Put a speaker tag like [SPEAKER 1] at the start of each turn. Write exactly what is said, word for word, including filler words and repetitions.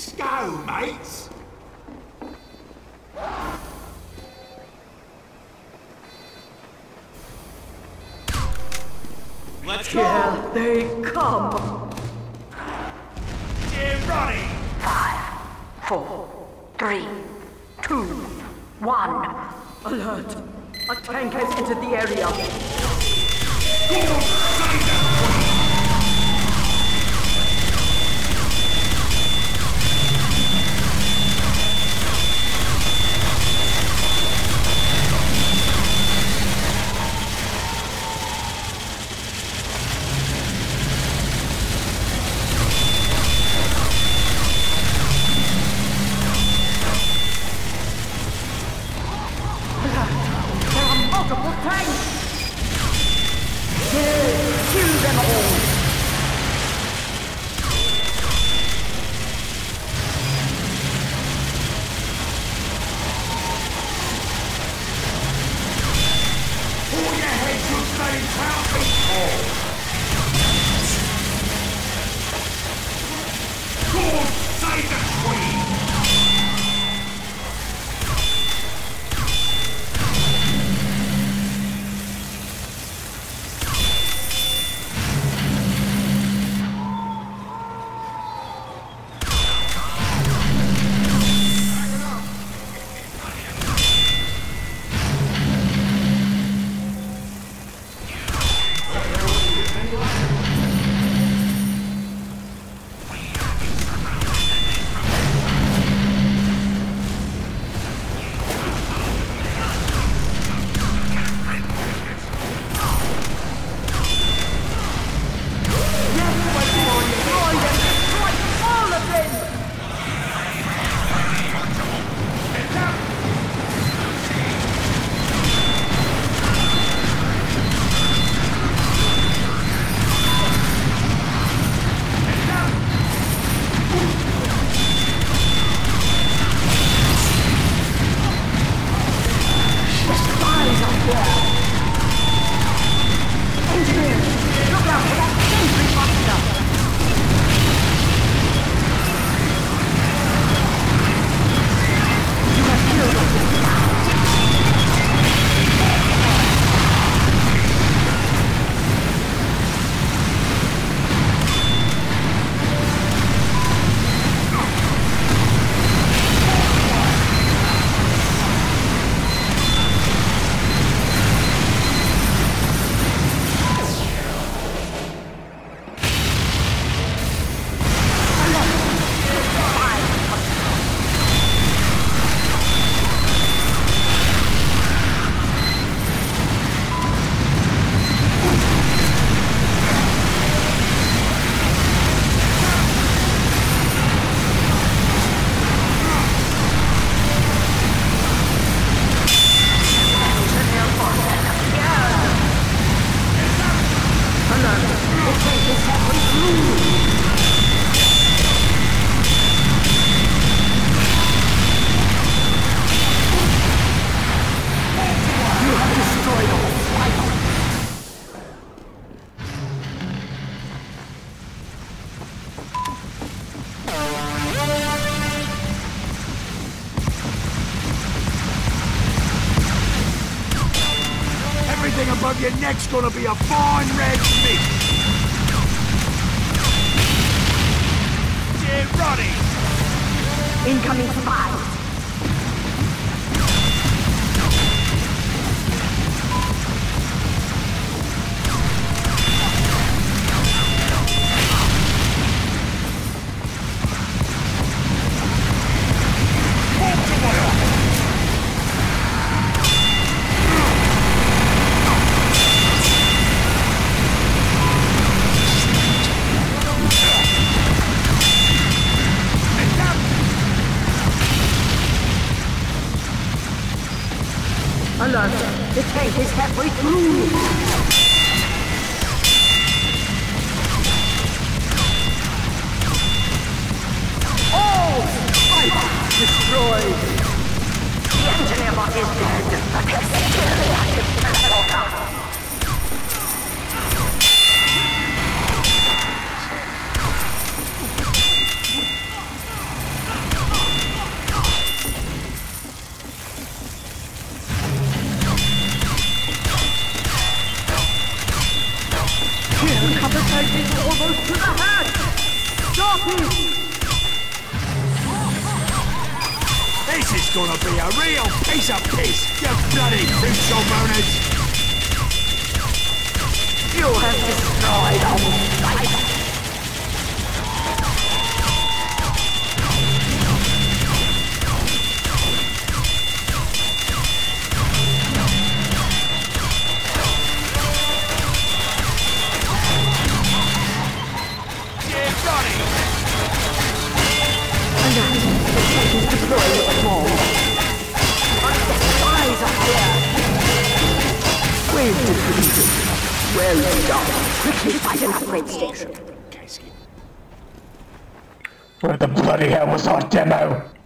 [SPEAKER 1] Let's go, mates! Let's go!
[SPEAKER 2] Here they come!
[SPEAKER 1] Get ready!
[SPEAKER 2] Five, four, three, two, one. Alert! A tank has entered the area.
[SPEAKER 1] Go on, save them!
[SPEAKER 2] Multiple tanks! Kill, kill them all!
[SPEAKER 1] All your heads will stay in town before! Go on, save the queen! Above your neck's gonna be a fine red meat! Get ready!
[SPEAKER 2] Incoming spies! Alert! The tank is halfway through! All fighters destroyed! The engineer bot is dead, but there's still the active transporter! Here, conversation is almost to the head! Stop it!
[SPEAKER 1] This is gonna be a real piece of piss, you bloody crucial boners!
[SPEAKER 2] You have destroyed all life! Well done. Quickly find an upgrade station.
[SPEAKER 3] Where the bloody hell was our demo?